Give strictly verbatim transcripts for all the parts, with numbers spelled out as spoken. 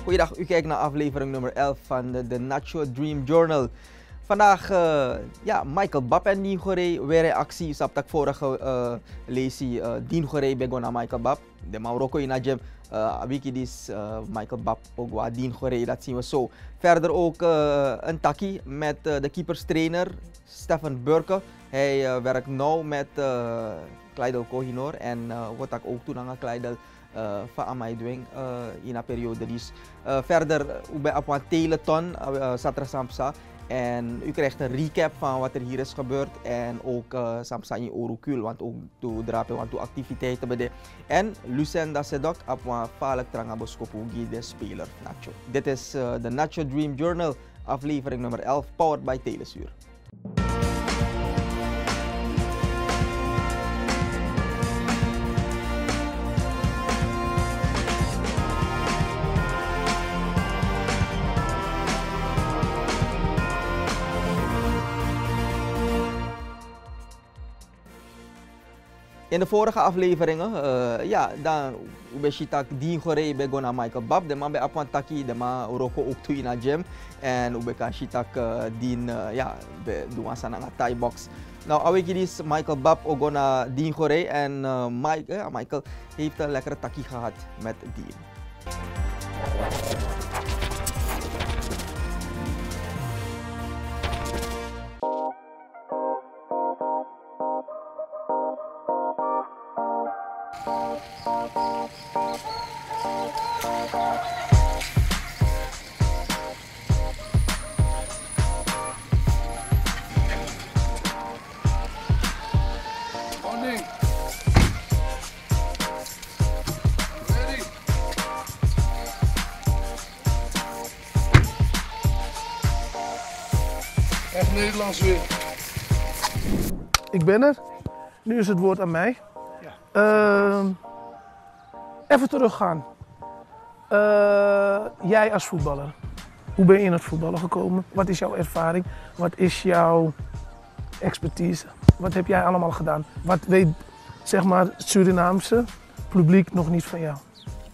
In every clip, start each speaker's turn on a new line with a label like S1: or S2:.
S1: Goeiedag, u kijkt naar aflevering nummer elf van de, de Nacho Dream Journal. Vandaag, uh, ja, Michael Bap en Dien Gorey weer reactie. Op de vorige uh, lezing uh, Dien Gorey begon naar Michael Bap. De Marokko in Ajem, uh, wiki is uh, Michael Bap ook wat Dien Gorey, dat zien we zo. Verder ook uh, een takkie met uh, de keeperstrainer Stefan Burke. Hij uh, werkt nu met uh, Kleidel Kohinor en uh, wat ik ook toen aan Kleidel uh, van Amai Dwing uh, in een periode. Dus, uh, verder, u bent op een teleton, uh, Satra Samsa. En u krijgt een recap van wat er hier is gebeurd. En ook uh, Samsa in Orukul, want ook toe drapen, want toe activiteiten bij de. En Lucenda Sedok op een valk trangaboskopugi de speler Nacho. Dit is uh, de Nacho Dream Journal, aflevering nummer elf, powered by Telesuur. In de vorige afleveringen, uh, ja, dan ubeshitak Dien Gorey begon naar Michael Bap, de man bij Apwantaki, de man Oroko ook toe in de gym en ubeka shitak uh, Dien, uh, ja, doen aan een Thai box. Nou, aweki is Michael Bap ook naar Dien Gorey en uh, Mike, uh, Michael heeft een lekkere taki gehad met Dien.
S2: Echt Nederlands weer.
S3: Ik ben er. Nu is het woord aan mij. Ja. Uh, even teruggaan. Uh, jij als voetballer. Hoe ben je in het voetballen gekomen? Wat is jouw ervaring? Wat is jouw expertise? Wat heb jij allemaal gedaan? Wat weet, zeg maar, het Surinaamse publiek nog niet van jou?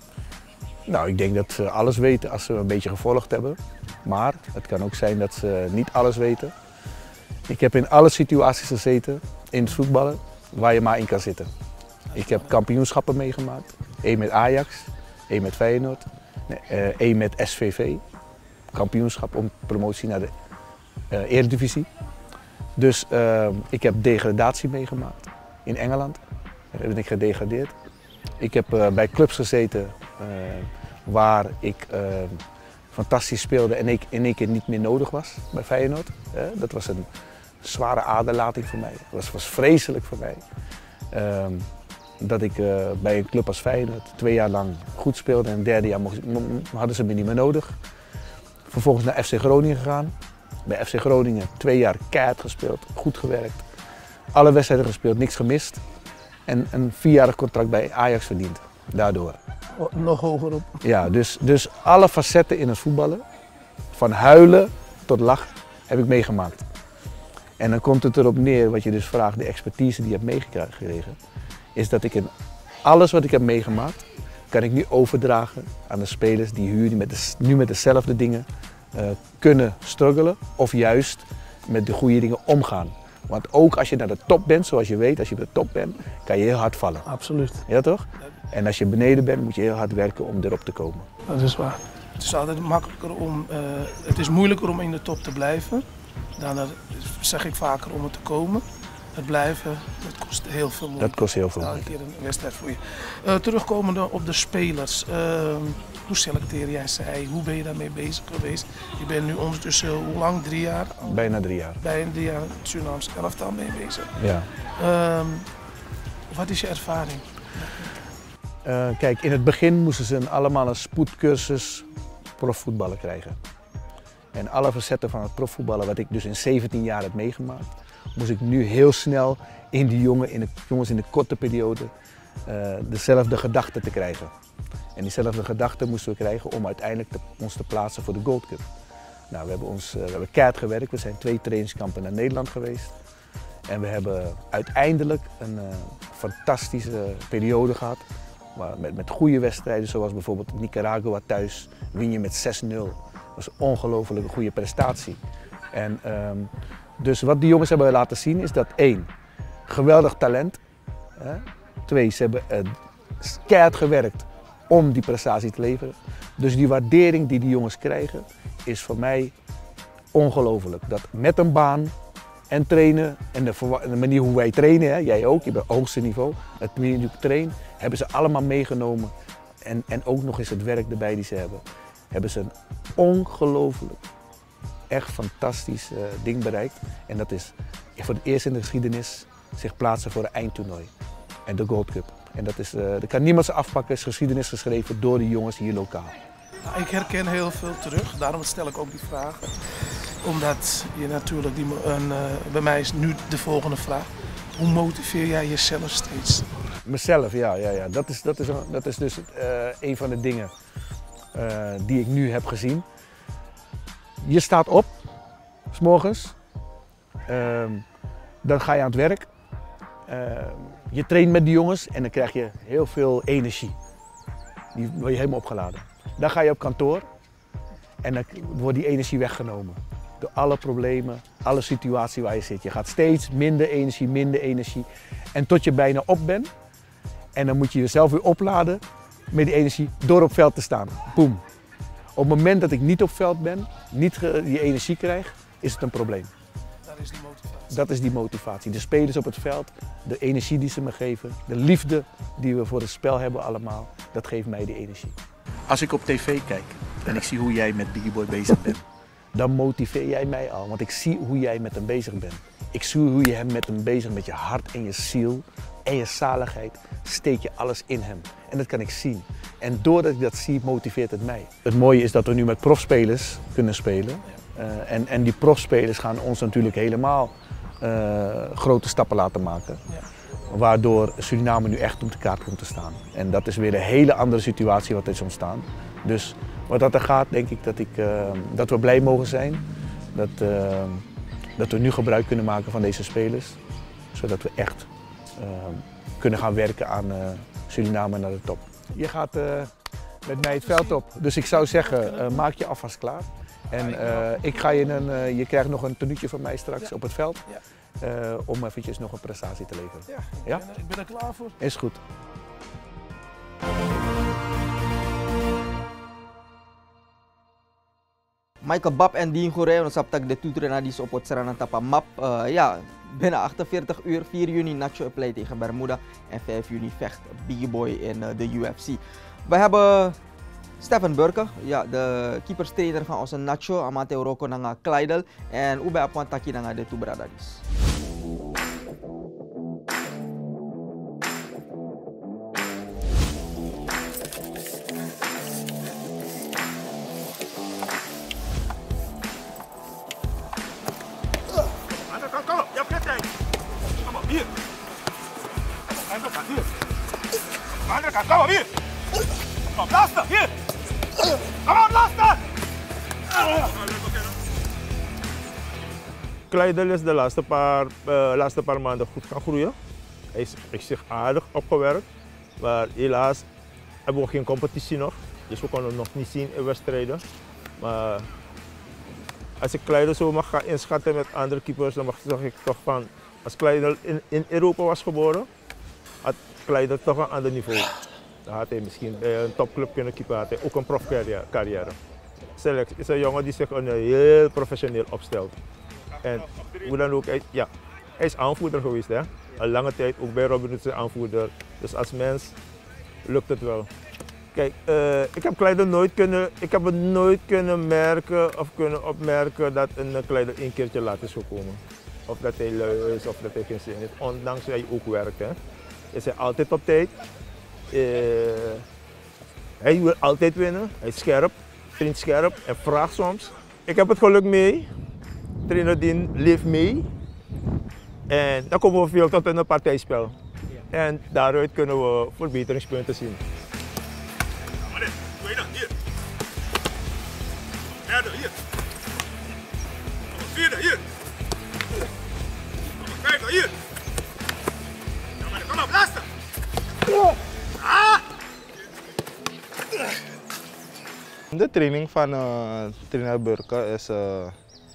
S4: Nou, ik denk dat ze alles weten als ze een beetje gevolgd hebben. Maar het kan ook zijn dat ze niet alles weten. Ik heb in alle situaties gezeten in het voetballen waar je maar in kan zitten. Ik heb kampioenschappen meegemaakt. Eén met Ajax, één met Feyenoord, één met S V V. Kampioenschap om promotie naar de uh, Eredivisie. Dus uh, ik heb degradatie meegemaakt in Engeland. Daar ben ik gedegradeerd. Ik heb uh, bij clubs gezeten uh, waar ik uh, fantastisch speelde en ik in één keer niet meer nodig was bij Feyenoord. Uh, dat was een zware aderlating voor mij. Dat was, was vreselijk voor mij. Uh, dat ik uh, bij een club als Feyenoord twee jaar lang goed speelde en het derde jaar mocht, hadden ze me niet meer nodig. Vervolgens naar F C Groningen gegaan. Bij F C Groningen twee jaar keihard gespeeld, goed gewerkt. Alle wedstrijden gespeeld, niks gemist. En een vierjarig contract bij Ajax verdiend, daardoor.
S3: Oh, nog hoger op.
S4: Ja, dus, dus alle facetten in het voetballen, van huilen tot lachen, heb ik meegemaakt. En dan komt het erop neer, wat je dus vraagt, de expertise die je hebt meegekregen, is dat ik in alles wat ik heb meegemaakt, kan ik nu overdragen aan de spelers die huur, die met de, nu met dezelfde dingen uh, kunnen struggelen of juist met de goede dingen omgaan. Want ook als je naar de top bent, zoals je weet, als je op de top bent, kan je heel hard vallen.
S3: Absoluut.
S4: Ja toch? En als je beneden bent, moet je heel hard werken om erop te komen.
S3: Dat is waar. Het is altijd makkelijker om, uh, het is moeilijker om in de top te blijven. Dan zeg ik vaker om er te komen. Het blijven, dat kost heel veel moeite.
S4: Dat kost heel veel
S3: moeite. Elke keer een wedstrijd voor je. Uh, terugkomende op de spelers. Uh, hoe selecteer jij zij? Hoe ben je daarmee bezig geweest? Je bent nu ondertussen, hoe lang? Drie jaar?
S4: Bijna drie jaar.
S3: Bijna drie jaar het Surinaamse elftal mee bezig.
S4: Ja.
S3: Uh, wat is je ervaring?
S4: Uh, kijk, in het begin moesten ze allemaal een spoedcursus profvoetballen krijgen. En alle facetten van het profvoetballen, wat ik dus in zeventien jaar heb meegemaakt, moest ik nu heel snel in die jongen, in de, jongens in de korte periode uh, dezelfde gedachten te krijgen. En diezelfde gedachten moesten we krijgen om uiteindelijk te, ons te plaatsen voor de Gold Cup. Nou, we hebben, ons, uh, we hebben keihard gewerkt, we zijn twee trainingskampen naar Nederland geweest. En we hebben uiteindelijk een uh, fantastische periode gehad Maar met, met goede wedstrijden, zoals bijvoorbeeld Nicaragua thuis, win je met zes nul. Dat is een ongelooflijk goede prestatie. En, um, dus wat die jongens hebben laten zien is dat één, geweldig talent. Hè? Twee, ze hebben uh, keihard gewerkt om die prestatie te leveren. Dus die waardering die die jongens krijgen is voor mij ongelooflijk. Dat met een baan en trainen en de, de manier hoe wij trainen, hè, jij ook, je bent het hoogste niveau, het manier hoe je traint, hebben ze allemaal meegenomen. En, en ook nog eens het werk erbij die ze hebben. Hebben ze een ongelooflijk, echt fantastisch uh, ding bereikt. En dat is voor het eerst in de geschiedenis zich plaatsen voor een eindtoernooi. En de Gold Cup. En dat is, uh, dat kan niemand ze afpakken, is geschiedenis geschreven door de jongens hier lokaal.
S3: Nou, ik herken heel veel terug, daarom stel ik ook die vragen. Omdat je natuurlijk, die, een, uh, bij mij is nu de volgende vraag. Hoe motiveer jij jezelf steeds?
S4: Mezelf, ja. ja, ja. Dat, is, dat, is, dat is dus uh, een van de dingen uh, die ik nu heb gezien. Je staat op, 's morgens. Uh, dan ga je aan het werk. Uh, je traint met die jongens en dan krijg je heel veel energie. Die word je helemaal opgeladen. Dan ga je op kantoor en dan wordt die energie weggenomen. Door alle problemen, alle situaties waar je zit. Je gaat steeds minder energie, minder energie. En tot je bijna op bent. En dan moet je jezelf weer opladen met die energie door op veld te staan. Boom. Op het moment dat ik niet op veld ben, niet die energie krijg, is het een probleem.
S3: Dat is die motivatie.
S4: Dat is die motivatie. De spelers op het veld, de energie die ze me geven, de liefde die we voor het spel hebben allemaal, dat geeft mij die energie. Als ik op tv kijk en ik zie hoe jij met Biggie Boy bezig bent, dan motiveer jij mij al. Want ik zie hoe jij met hem bezig bent. Ik zie hoe je hem met hem bezig met je hart en je ziel en je zaligheid steek je alles in hem. En dat kan ik zien. En doordat ik dat zie, motiveert het mij. Het mooie is dat we nu met profspelers kunnen spelen. Uh, en, en die profspelers gaan ons natuurlijk helemaal uh, grote stappen laten maken. Ja. Waardoor Suriname nu echt op de kaart komt te staan. En dat is weer een hele andere situatie wat is ontstaan. Dus wat dat er gaat, denk ik dat, ik, uh, dat we blij mogen zijn. Dat, uh, dat we nu gebruik kunnen maken van deze spelers. Zodat we echt uh, kunnen gaan werken aan uh, Suriname naar de top. Je gaat uh, met mij het veld op. Dus ik zou zeggen, uh, maak je alvast klaar. En uh, ik ga je, een, uh, je krijgt nog een tenuutje van mij straks ja. op het veld. Ja. Uh, om eventjes nog een prestatie te leveren.
S3: Ja, ik,
S4: ja?
S3: Ben er, ik ben er klaar voor.
S4: Is goed.
S1: Michael Bap en Dean Goeree, ons saptak de toeter na die op het Serana Tapa map. Uh, ja, binnen achtenveertig uur, vier juni Nacho play tegen Bermuda en vijf juni vecht Biggie Boy in uh, de U F C. We hebben Stefan Burke, ja, de keeperstrainer van onze Nacho, Amate Roko nanga Kleidel en ube apwantaki nanga de Tubradadis.
S2: Kom op, hier! Kom, laatste, hier! Kom op, laatste! Kleidel is de laatste paar, uh, laatste paar maanden goed gaan groeien. Hij is, is zich aardig opgewerkt. Maar helaas hebben we geen competitie nog. Dus we konden hem nog niet zien in wedstrijden. Maar als ik Kleidel zo mag gaan inschatten met andere keepers, dan mag, zeg ik toch van, als Kleidel in, in Europa was geboren, had Kleidel toch een ander niveau. Dan had hij misschien bij een topclub kunnen keepen, had hij ook een profcarrière. Select is een jongen die zich een heel professioneel opstelt. En hoe dan ook, hij, ja, hij is aanvoerder geweest, hè? Een lange tijd, ook bij Robin Hood aanvoerder. Dus als mens lukt het wel. Kijk, uh, ik heb Kleidel nooit kunnen, ik heb het nooit kunnen merken of kunnen opmerken dat een Kleidel één keertje laat is gekomen. Of dat hij lui is of dat hij geen zin heeft, ondanks dat hij ook werkt. Hè. Is hij altijd op tijd. Uh, hij wil altijd winnen, hij is scherp, traint scherp en vraagt soms. Ik heb het geluk mee, trainer Dean leeft mee. En dan komen we veel tot in een partijspel. En daaruit kunnen we verbeteringspunten zien. Tweede, hier. Derde, hier. Vierde, hier. Vijfde, hier. Kom op, laatste. Ah!
S5: De training van uh, trainer Burke is uh,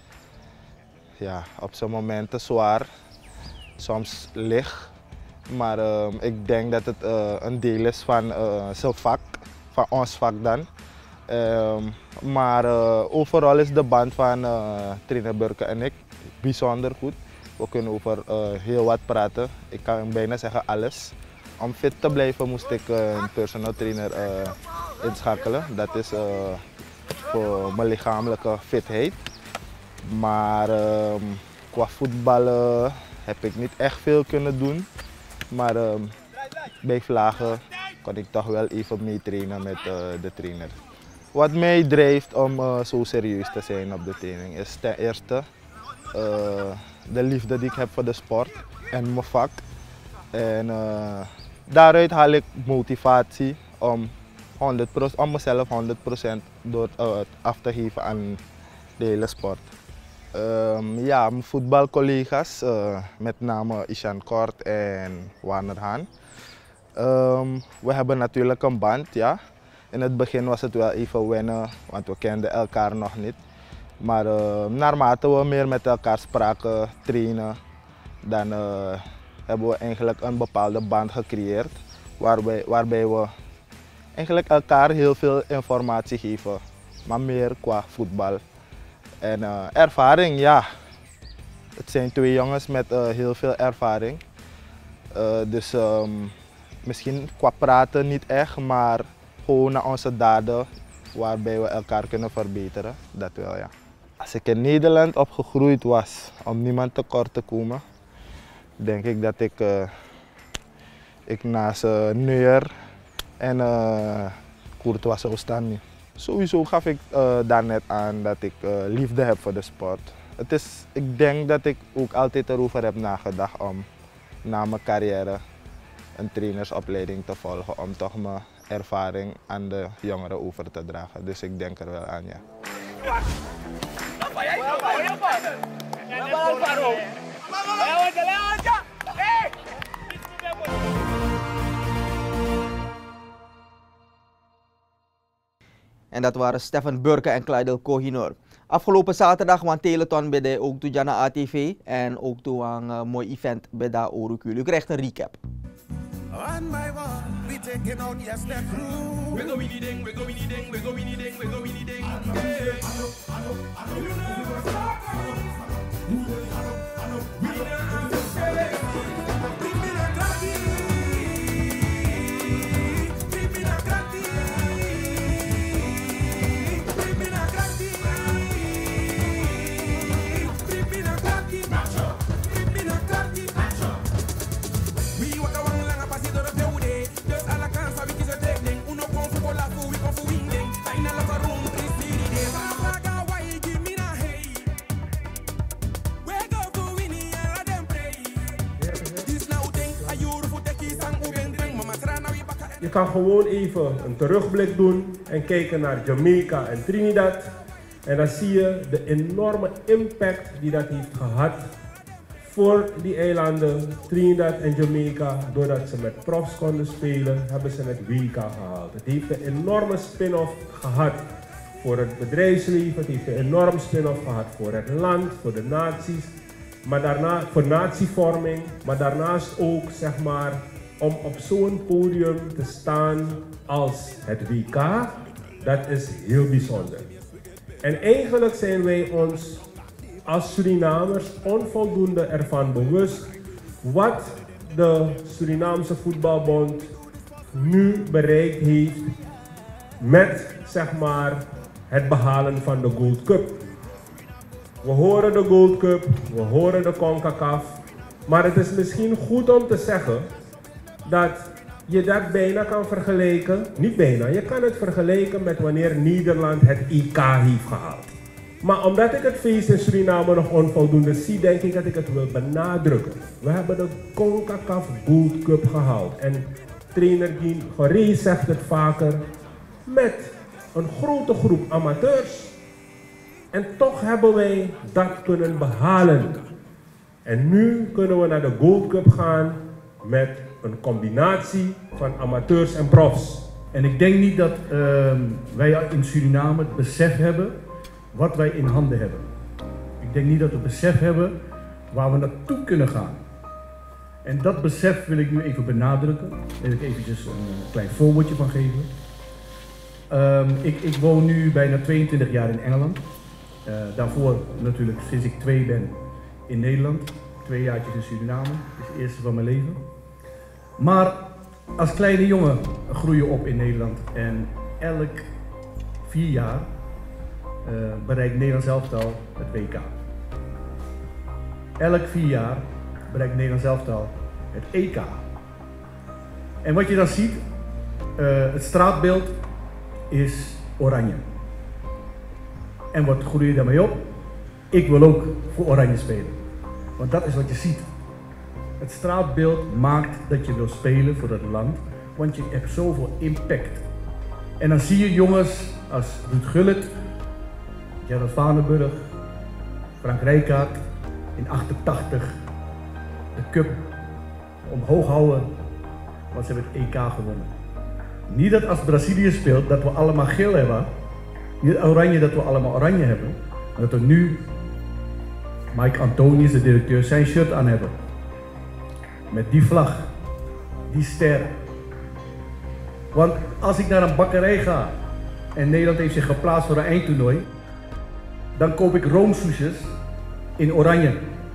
S5: ja, op zijn momenten zwaar, soms licht. Maar uh, ik denk dat het uh, een deel is van uh, zijn vak, van ons vak dan. Uh, maar uh, overal is de band van uh, trainer Burke en ik bijzonder goed. We kunnen over uh, heel wat praten. Ik kan bijna zeggen alles. Om fit te blijven moest ik uh, een personal trainer uh, inschakelen. Dat is uh, voor mijn lichamelijke fitheid. Maar uh, qua voetballen heb ik niet echt veel kunnen doen. Maar uh, bij vlagen kon ik toch wel even mee trainen met uh, de trainer. Wat mij drijft om uh, zo serieus te zijn op de training is ten eerste uh, de liefde die ik heb voor de sport en mijn vak. En uh, daaruit haal ik motivatie om, honderd procent, om mezelf honderd procent door uh, af te geven aan de hele sport. Um, ja, mijn voetbalcollega's, uh, met name Ishan Kort en Warner Haan. Um, we hebben natuurlijk een band, ja. In het begin was het wel even wennen, want we kenden elkaar nog niet. Maar uh, naarmate we meer met elkaar spraken, trainen, dan uh, hebben we eigenlijk een bepaalde band gecreëerd. Waarbij, waarbij we eigenlijk elkaar heel veel informatie geven, maar meer qua voetbal. En uh, ervaring, ja. Het zijn twee jongens met uh, heel veel ervaring. Uh, dus um, misschien qua praten niet echt, maar gewoon naar onze daden waarbij we elkaar kunnen verbeteren. Dat wel, ja. Als ik in Nederland opgegroeid was, om niemand tekort te komen, denk ik dat ik, uh, ik naast uh, Neuer en uh, Courtois zou staan nu. Sowieso gaf ik uh, daarnet aan dat ik uh, liefde heb voor de sport. Het is, ik denk dat ik ook altijd erover heb nagedacht om na mijn carrière een trainersopleiding te volgen om toch mijn ervaring aan de jongeren over te dragen. Dus ik denk er wel aan, ja.
S1: En dat waren Stefan Burke en Clydel Kohinoor. Afgelopen zaterdag was Teleton bij de ook toe Jana A T V en ook toe een uh, mooi event bij de Orukul. U krijgt een recap.
S6: One by one, we taking out yes the crew. We go winnie ding, we go winnie ding, we go winnie ding, we go winnie ding.
S7: Je kan gewoon even een terugblik doen en kijken naar Jamaica en Trinidad. En dan zie je de enorme impact die dat heeft gehad voor die eilanden, Trinidad en Jamaica. Doordat ze met profs konden spelen, hebben ze het W K gehaald. Het heeft een enorme spin-off gehad voor het bedrijfsleven. Het heeft een enorm spin-off gehad voor het land, voor de naties. Maar daarna, voor natievorming, maar daarnaast ook zeg maar om op zo'n podium te staan als het W K, dat is heel bijzonder. En eigenlijk zijn wij ons als Surinamers onvoldoende ervan bewust wat de Surinaamse Voetbalbond nu bereikt heeft met zeg maar het behalen van de Gold Cup. We horen de Gold Cup, we horen de CONCACAF, maar het is misschien goed om te zeggen dat je dat bijna kan vergelijken, niet bijna, je kan het vergelijken met wanneer Nederland het I K heeft gehaald. Maar omdat ik het feest in Suriname nog onvoldoende zie, denk ik dat ik het wil benadrukken. We hebben de CONCACAF Gold Cup gehaald en trainer Guy Goree zegt het vaker, met een grote groep amateurs. En toch hebben wij dat kunnen behalen. En nu kunnen we naar de Gold Cup gaan met een combinatie van amateurs en profs.
S8: En ik denk niet dat uh, wij in Suriname het besef hebben wat wij in handen hebben. Ik denk niet dat we het besef hebben waar we naartoe kunnen gaan. En dat besef wil ik nu even benadrukken. Daar wil ik eventjes een klein voorbeeldje van geven. Um, ik, ik woon nu bijna tweeëntwintig jaar in Engeland. Uh, daarvoor natuurlijk sinds ik twee ben in Nederland. Twee jaartjes in Suriname. Dat is het eerste van mijn leven. Maar als kleine jongen groei je op in Nederland. En elk vier jaar uh, bereikt Nederlands elftal het W K. Elk vier jaar bereikt Nederlands elftal het E K. En wat je dan ziet, uh, het straatbeeld is oranje. En wat groei je daarmee op? Ik wil ook voor oranje spelen. Want dat is wat je ziet. Het straatbeeld maakt dat je wil spelen voor dat land, want je hebt zoveel impact. En dan zie je jongens als Ruud Gullit, Gerard Vanenburg, Frank Rijkaard in achtentachtig de cup omhoog houden, want ze hebben het E K gewonnen. Niet dat als Brazilië speelt dat we allemaal geel hebben, niet oranje dat we allemaal oranje hebben, maar dat we nu Mike Antonius, de directeur, zijn shirt aan hebben. Met die vlag, die ster. Want als ik naar een bakkerij ga en Nederland heeft zich geplaatst voor een eindtoernooi, dan koop ik roomsoesjes in oranje.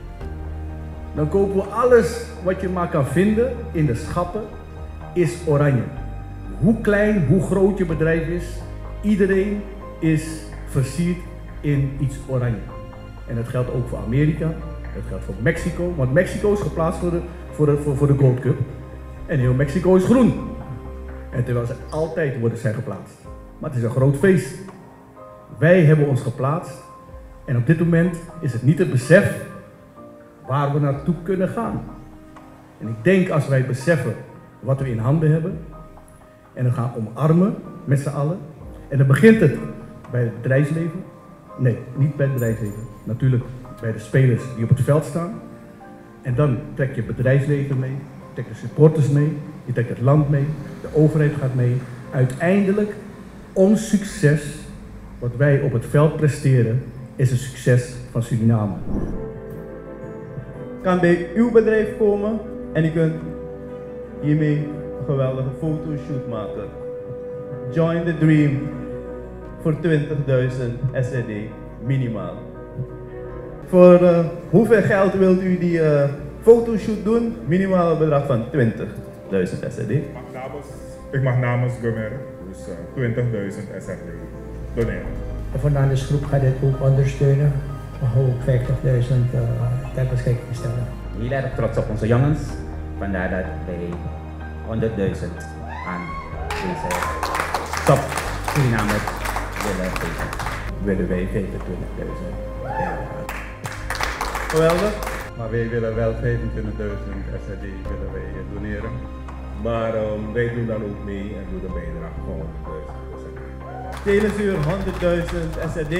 S8: Dan kopen we alles wat je maar kan vinden in de schappen, is oranje. Hoe klein, hoe groot je bedrijf is, iedereen is versierd in iets oranje. En dat geldt ook voor Amerika, dat geldt voor Mexico, want Mexico is geplaatst voor de, voor de, voor, voor de Gold Cup. En heel Mexico is groen. En terwijl ze altijd worden zijn geplaatst. Maar het is een groot feest. Wij hebben ons geplaatst en op dit moment is het niet het besef waar we naartoe kunnen gaan. En ik denk als wij beseffen wat we in handen hebben en het gaan omarmen met z'n allen. En dan begint het bij het bedrijfsleven. Nee, niet bij het bedrijfsleven. Natuurlijk bij de spelers die op het veld staan. En dan trek je het bedrijfsleven mee, je trekt de supporters mee, je trekt het land mee, de overheid gaat mee. Uiteindelijk, ons succes, wat wij op het veld presteren, is een succes van Suriname.
S9: Kan bij uw bedrijf komen en u kunt hiermee een geweldige fotoshoot maken. Join the dream voor twintigduizend S R D minimaal. Voor uh, hoeveel geld wilt u die uh, fotoshoot doen? Minimaal een bedrag van twintigduizend S R D.
S10: Ik mag namens, ik mag namens Gomer dus uh, twintigduizend S R D doneren.
S11: De Fernandes-groep gaat dit ook ondersteunen. We gaan ook vijftigduizend uh, ter beschikking stellen.
S12: Heel erg trots op onze jongens. Vandaar dat wij honderdduizend aan deze top Surinamers willen geven.
S9: Willen wij vijfentwintigduizend. Geweldig.
S13: Maar wij willen wel vijfentwintigduizend S R D willen wij doneren. Maar um, wij doen dan ook mee en doen de bijdrage van honderdduizend.
S9: Telesuur honderdduizend S R D.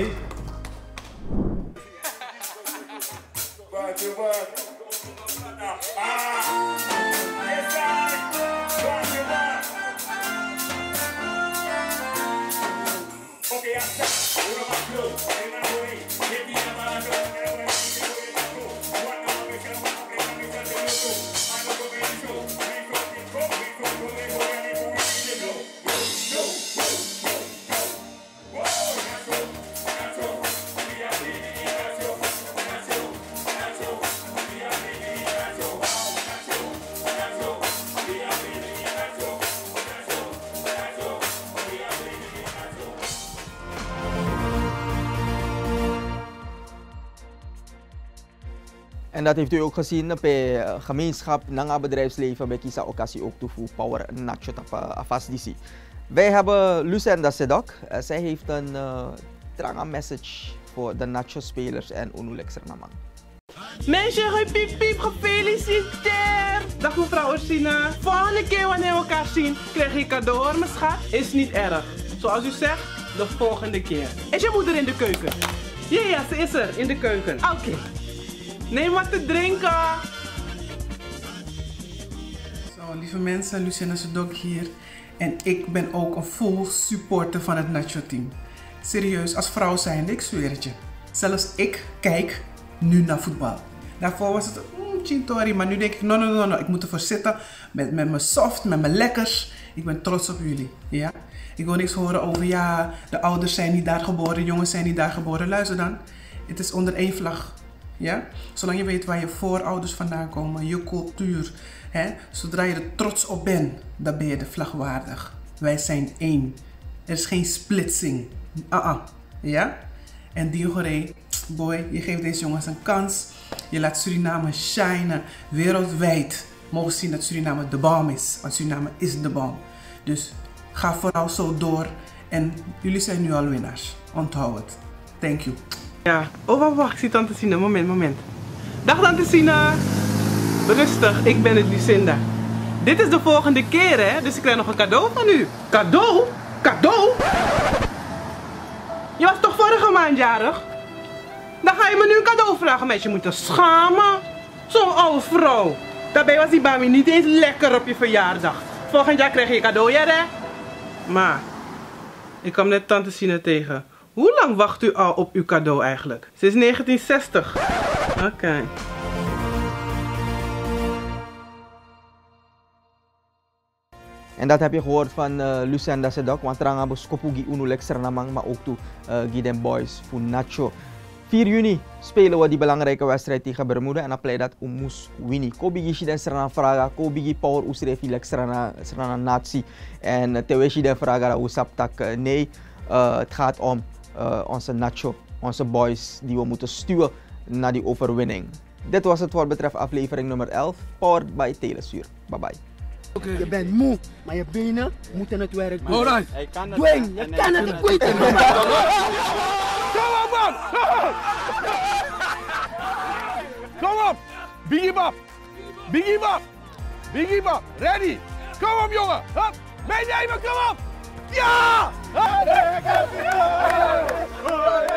S1: En dat heeft u ook gezien bij gemeenschap, nanga bedrijfsleven, bij kiezen occasie ook toe voor Power Nacho tapa afasdisi. Wij hebben Lucinda Sedok. Uh, zij heeft een uh, tranga message voor de Nacho spelers en Onulexer Namang.
S14: Mensen, hoi piep piep, gefeliciteerd! Dag mevrouw Ursina. Volgende keer wanneer we elkaar zien, krijg je cadeau hoor, mijn schat. Is niet erg. Zoals u zegt, de volgende keer. Is je moeder in de keuken? Ja, ja, ze is er in de keuken. Oké. Okay. Neem wat te drinken.
S15: Zo'n
S14: lieve mensen, Luciana Sedok hier. En ik ben ook een full supporter van het Nacho team. Serieus, als vrouw zijnde, ik zweer het je. Zelfs ik kijk nu naar voetbal. Daarvoor was het mm, chintori, maar nu denk ik, no, no, no, no. Ik moet ervoor zitten met, met mijn soft, met mijn lekkers. Ik ben trots op jullie, ja. Ik wil niks horen over, ja, de ouders zijn niet daar geboren, jongens zijn niet daar geboren. Luister dan, het is onder één vlag, ja. Zolang je weet waar je voorouders vandaan komen, je cultuur, hè. Zodra je er trots op bent, dan ben je de vlag waardig. Wij zijn één. Er is geen splitsing. Ah, uh -uh. Ja. En Diogoré, boy, je geeft deze jongens een kans. Je laat Suriname shinen wereldwijd. Mogen zien dat Suriname de bom is. Want Suriname is de bom. Dus ga vooral zo door. En jullie zijn nu al winnaars. Onthoud het. Thank you. Ja, oh wacht, wacht. Ik zie Tante Sina. Moment, moment. Dag Tante Sina. Rustig, ik ben het Lucinda. Dit is de volgende keer, hè. Dus ik krijg nog een cadeau van u. Cadeau? Cadeau? Je was toch vorige maand jarig? Dan ga je me nu een cadeau vragen, meisje. Je moet je schamen. Zo'n oude vrouw. Daarbij was die bami niet eens lekker op je verjaardag. Volgend jaar krijg je cadeau, ja hè? Maar, ik kwam net Tante Sina tegen. Hoe lang wacht u al op uw cadeau eigenlijk? Sinds negentien zestig. Oké. Okay.
S1: En dat heb je gehoord van uh, Lucinda Sedok, want Ranga Boskopugi Unu Lexernamang, maar ook toe uh, Giden Boys voor Nacho. vier juni spelen we die belangrijke wedstrijd tegen Bermuda en dan pleit dat Umus Winnie. Kobigi Shiden Serana Fraga, Kobigi Power Usrefi Lexerana Nazi en Teweshi de Fraga Usaptak. Nee, uh, het gaat om uh, onze Nacho, onze boys die we moeten stuwen naar die overwinning. Dit was het wat betreft aflevering nummer elf, powered by Telesuur. Bye bye.
S15: Okay. Je bent moe, maar je benen moeten het werk doen.
S16: Alright.
S15: Dwayne, je kan het niet kwijt.
S16: Kom op man! Kom op! Biggie Bop! Biggie Bop! Biggie Bop! Ready! Kom op jongen! Hup! Meenemen, kom op! Ja!